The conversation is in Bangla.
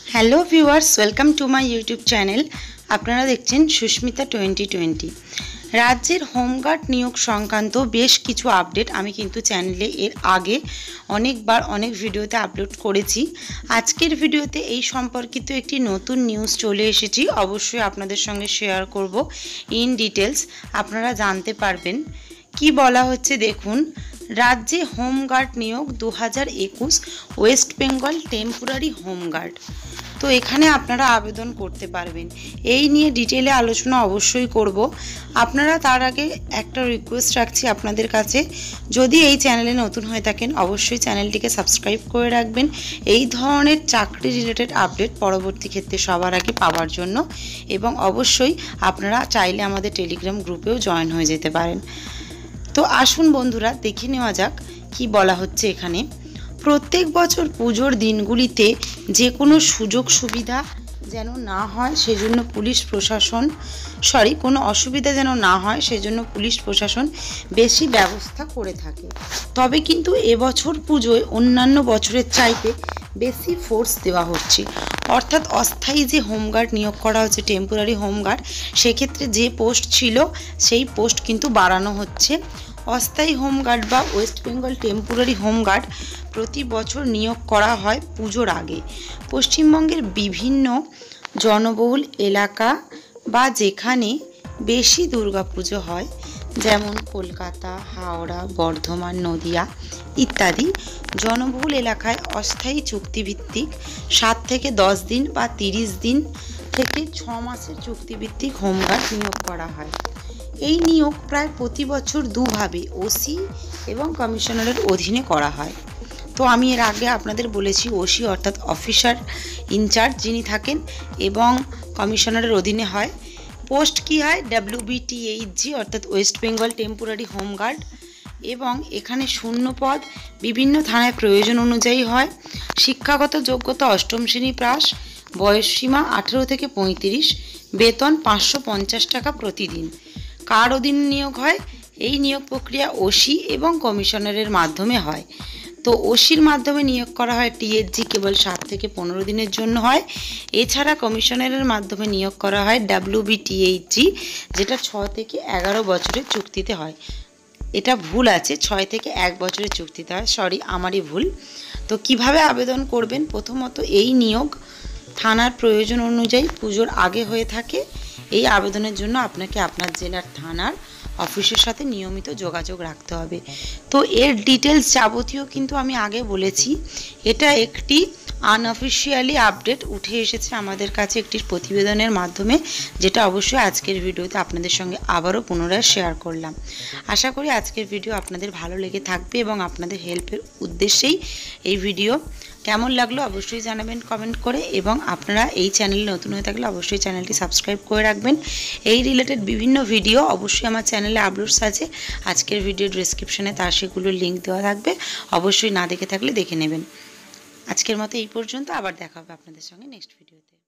Hello viewers, welcome to my YouTube channel. আপনারা দেখছেন সুস্মিতা 2020। রাজ্যের হোমগার্ড নিয়োগ সংক্রান্ত বেশ কিছু আপডেট আমি কিন্তু চ্যানেলে এর আগে অনেকবার অনেক ভিডিওতে আপলোড করেছি। আজকের ভিডিওতে এই সম্পর্কিত একটি নতুন নিউজ চলে এসেছি, অবশ্যই আপনাদের সঙ্গে শেয়ার করব ইন ডিটেলস। আপনারা জানতে পারবেন কি বলা হচ্ছে। দেখুন, রাজ্যে হোমগার্ড নিয়োগ 2021 ওয়েস্ট বেঙ্গল টেম্পোরারি হোমগার্ড। তো এখানে আপনারা আবেদন করতে পারবেন। এই নিয়ে ডিটেলে আলোচনা অবশ্যই করব। আপনারা তার আগে একটা রিকোয়েস্ট রাখছি আপনাদের কাছে, যদি এই চ্যানেলে নতুন হয়ে থাকেন অবশ্যই চ্যানেলটিকে সাবস্ক্রাইব করে রাখবেন এই ধরনের চাকরি রিলেটেড আপডেট পরবর্তী ক্ষেত্রে সবার আগে পাওয়ার জন্য। এবং অবশ্যই আপনারা চাইলে আমাদের টেলিগ্রাম গ্রুপেও জয়েন হয়ে যেতে পারেন। তো আসুন বন্ধুরা, দেখে নেওয়া যাক কি বলা হচ্ছে এখানে। প্রত্যেক বছর পুজোর দিনগুলিতে যে কোনো সুযোগ সুবিধা যেন না হয় সেজন্য পুলিশ প্রশাসন কোনো অসুবিধা যেন না হয় সেজন্য পুলিশ প্রশাসন বেশি ব্যবস্থা করে থাকে। তবে কিন্তু এবছর পুজোয় অন্যান্য বছরের চাইতে বেশি ফোর্স দেওয়া হচ্ছে। অর্থাৎ অস্থায়ী যে হোমগার্ড নিয়োগ করা হচ্ছে, টেম্পোরারি হোমগার্ড, সেক্ষেত্রে যে পোস্ট ছিল সেই পোস্ট কিন্তু বাড়ানো হচ্ছে। অস্থায়ী হোমগার্ড বা ওয়েস্ট বেঙ্গল টেম্পোরারি হোমগার্ড প্রতি বছর নিয়োগ করা হয় পুজোর আগে। পশ্চিমবঙ্গের বিভিন্ন জনবহুল এলাকা বা যেখানে বেশি দুর্গাপুজো হয়, যেমন কলকাতা, হাওড়া, বর্ধমান, নদিয়া ইত্যাদি জনবহুল এলাকায় অস্থায়ী চুক্তিভিত্তিক 7 থেকে 10 দিন বা 30 দিন থেকে 6 মাসের চুক্তিভিত্তিক হোমগার্ড নিয়োগ করা হয়। এই নিয়োগ প্রায় প্রতি বছর দুভাবে ওসি এবং কমিশনারের অধীনে করা হয়। তো আমি এর আগে আপনাদের বলেছি, ওসি অর্থাৎ অফিসার ইনচার্জ যিনি থাকেন এবং কমিশনারের অধীনে হয়। পোস্ট কি হয়, WBTHG অর্থাৎ ওয়েস্ট বেঙ্গল টেম্পোরারি হোমগার্ড। এবং এখানে শূন্য পদ বিভিন্ন থানায় প্রয়োজন অনুযায়ী হয়। শিক্ষাগত যোগ্যতা 8ম শ্রেণী পাস, বয়সসীমা 18 থেকে 35, বেতন 550 টাকা প্রতিদিন। কার অধীনে নিয়োগ হয়? এই নিয়োগ প্রক্রিয়া ওসি এবং কমিশনারের মাধ্যমে হয়। তো ওসির মাধ্যমে নিয়োগ করা হয় টিএসজি কেবল 7 থেকে 15 দিনের জন্য হয়। এছাড়া কমিশনারের মাধ্যমে নিয়োগ করা হয় WBTHG, যেটা 6 থেকে 11 বছরের চুক্তিতে হয়। এটা ভুল আছে, 6 থেকে 1 বছরের চুক্তিতে হয়, সরি আমারই ভুল। তো কিভাবে আবেদন করবেন? প্রথমত এই নিয়োগ থানার প্রয়োজন অনুযায়ী পুজোর আগে হয়ে থাকে। এই আবেদনের জন্য আপনাকে আপনার জেলার থানার অফিসের সাথে নিয়মিত যোগাযোগ রাখতে হবে। তো এর ডিটেলস যাবতীয় কিন্তু আমি আগে বলেছি। এটা একটি আনঅফিসিয়ালি আপডেট উঠে এসেছে আমাদের কাছে একটি প্রতিবেদনের মাধ্যমে, যেটা অবশ্যই আজকের ভিডিওতে আপনাদের সঙ্গে আবারও পুনরায় শেয়ার করলাম। আশা করি আজকের ভিডিও আপনাদের ভালো লেগে থাকবে এবং আপনাদের হেল্পের উদ্দেশ্যেই এই ভিডিও। কেমন লাগলো অবশ্যই জানাবেন কমেন্ট করে, এবং আপনারা এই চ্যানেলে নতুন হয়ে থাকলে অবশ্যই চ্যানেলটি সাবস্ক্রাইব করে রাখবেন। এই রিলেটেড বিভিন্ন ভিডিও অবশ্যই আমার চ্যানেলে আপলোডস আছে। আজকের ভিডিও ডেসক্রিপশনে তার সেগুলোর লিঙ্ক দেওয়া থাকবে, অবশ্যই না দেখে থাকলে দেখে নেবেন। আজকের মতো এই পর্যন্ত, আবার দেখা হবে আপনাদের সঙ্গে নেক্সট ভিডিওতে।